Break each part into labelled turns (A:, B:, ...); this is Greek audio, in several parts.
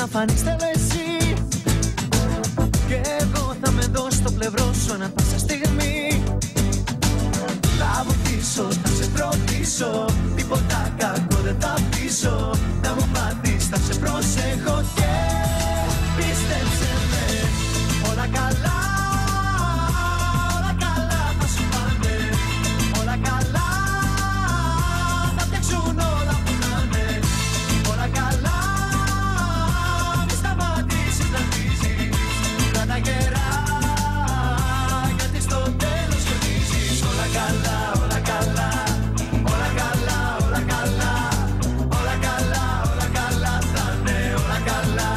A: να φανείς θέλω εσύ. Και εγώ θα με δω στο πλευρό σου ανά πάσα στιγμή. Θα βοηθήσω, θα σε φροντίσω, τίποτα κακό δεν θα πείσω. Να μου πάθεις, θα σε προσέχω και πίστεψε με, όλα καλά, όλα καλά θα σου πάνε. Όλα καλά, θα φτιάξουν όλα που να είναι. Όλα καλά, μη σταματήσεις να αρχίζεις. Κράτα γερά, γιατί στο τέλος κερδίζεις. Όλα καλά, όλα καλά, όλα καλά, όλα καλά. Όλα καλά, όλα καλά θα είναι, όλα καλά.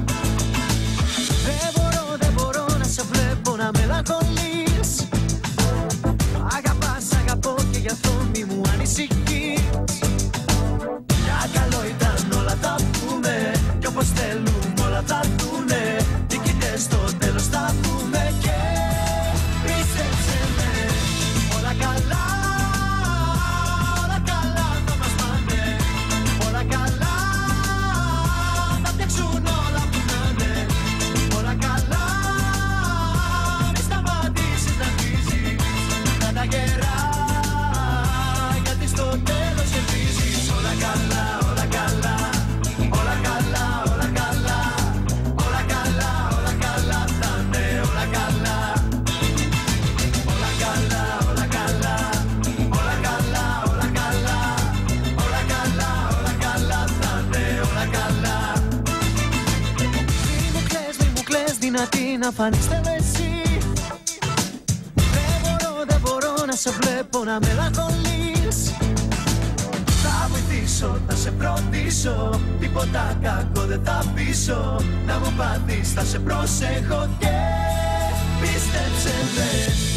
A: Δεν μπορώ να σε βλέπω να μελαγχολείς. Αγαπάς, αγαπώ και γι' αυτό μη μου ανησυχείς. Για καλό ήταν όλα τα πούμε, κι όπως θέλουμε όλα θα έρθουνε. Νικητές στο τέλος θα πούμε και πίστεψε με, όλα καλά, όλα καλά θα μας πάνε. Όλα καλά, θα φτιάξουν όλα που να είναι. Όλα καλά, μη σταματήσεις να αρχίζεις. Κράτα γερά, γιατί στο τέλος κερδίζεις. Όλα καλά, όλα καλά, όλα καλά, όλα καλά. Όλα καλά, όλα καλά θα είναι, όλα καλά. Όλα καλά, όλα καλά, όλα καλά, όλα καλά. Όλα καλά, όλα καλά θα είναι, όλα καλά. Μη μου κλαις δυνατή να φανείς θέλω εσύ. Δεν μπορώ να σε βλέπω να μελαγχολείς. Θα βοηθήσω, θα σε φροντίσω, τίποτα κακό δεν θα πείσω. Να μου πάθεις, θα σε προσέχω και πίστεψε με.